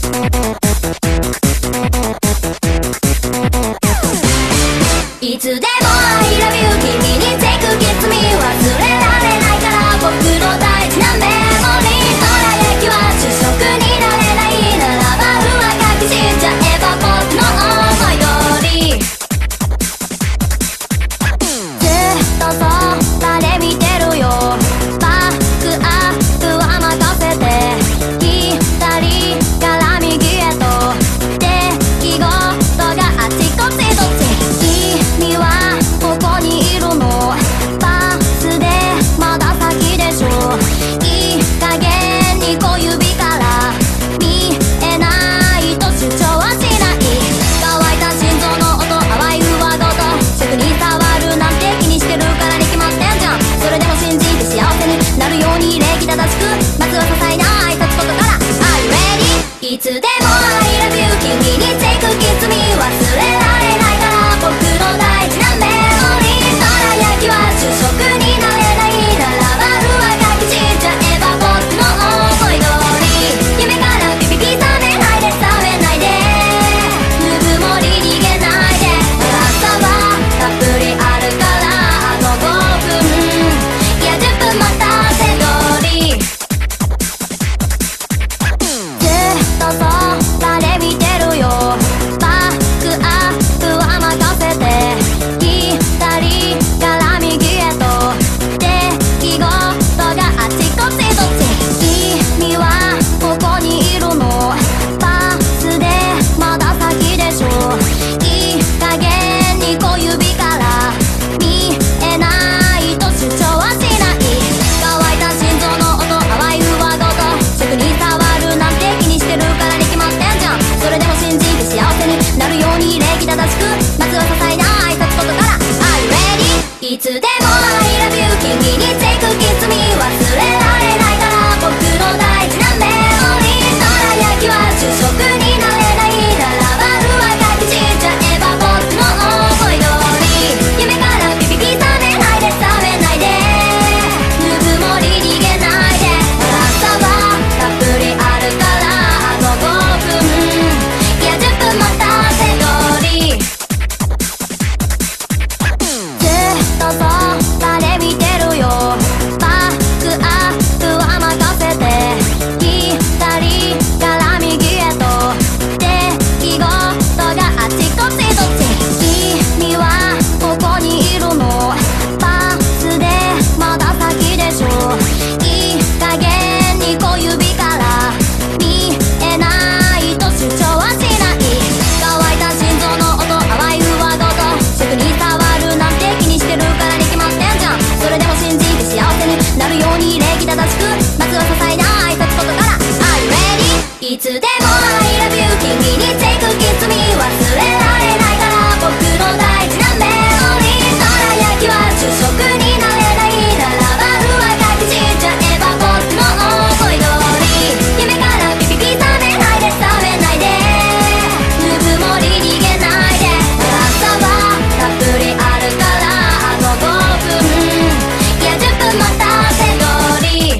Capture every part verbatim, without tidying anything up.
いつでも I love you 君に take a kiss me 忘れられないから僕の大事なメモリー輝きは主食になれないならば上書きしちゃえば僕の思い通りずっとそばで見てるよバックアップは任せて左から右へと出来事があちこちどっち君はここにいるのバスでまだ先でしょいい加減に小指から見えないと主張はしない乾いた心臓の音淡い上ごと食に触るなんて気にしてるからに決まってんじゃんそれでも信じて幸せになるように礼儀正しくまずは些細な挨拶ことから Are you ready? いつでも I love you 君に take a kiss me 忘れられないから僕の大事なメモリー輝きは主食になれないならば上書きしちゃえば僕の思い通り夢からピピピ冷めないで冷めないでぬくもり逃げないで朝はたっぷりあるからあとごふんいやじゅっぷん待たせ通りずっとそばで見てるよバックアップは任せて左から右へと出来事があちこちどっち君はここにいるのバスでまだ先でしょいい加減に小指から見えないと主張はしない乾いた心臓の音淡い上ごと食に触るなんて気にしてるからに決まってんじゃんそれでも信じて幸せになるように礼儀正しくまずは些細な挨拶ことから Are you ready? いつでも I love you 君に take a kiss me 忘れられないから僕の大事なメモリー輝きは主食になれないならば上書きしちゃえば僕の思い通り夢からピピピ冷めないで冷めないでぬくもり逃げないで朝はたっぷりあるからあとごふんいやじゅっぷん待たせ通りずっとそばで見てるよバックアップは任せて左から右へと出来事があちこちどっち君はここにいるのバスでまだ先でしょいい加減に小指から見えないと主張はしない乾いた心臓の音淡い上ごと食に触るなんて気にしてるからに決まってんじゃんそれでも信じて幸せになるように礼儀正しくまずは些細な挨拶ことから Are you ready? いつでも I love you 君に take a kiss me 忘れられないから僕の大事なメモリー輝きは主食になれないならば上書きしちゃえば僕の思い通り夢からピピピ冷めないで冷めないでぬくもり逃げないで朝はたっぷりあるからあとごふんいやじゅっぷん待たせ通り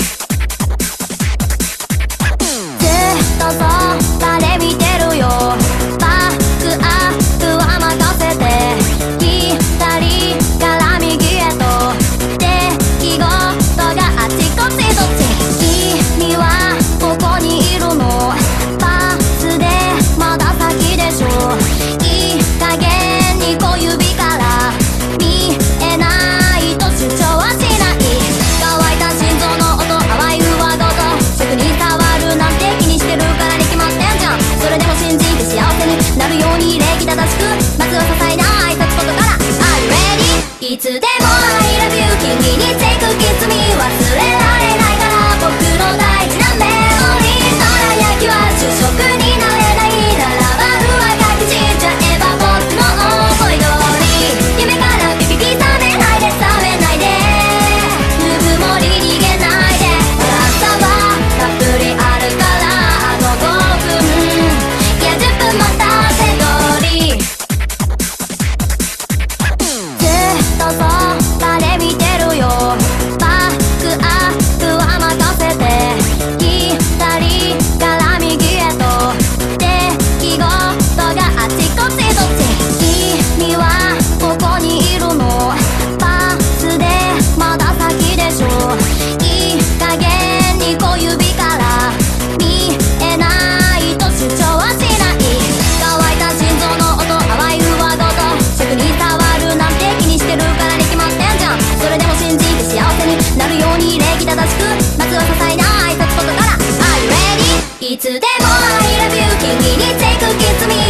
ずっとそばで見てるよバックアップは任せて左から右へと出来事があちこちどっち君はここにいるのバスでまだ先でしょいい加減に小指から見えないと主張はしない乾いた心臓の音淡い上ごと食に触るなんて気にしてるからに決いつでも I love you 君に take a kiss me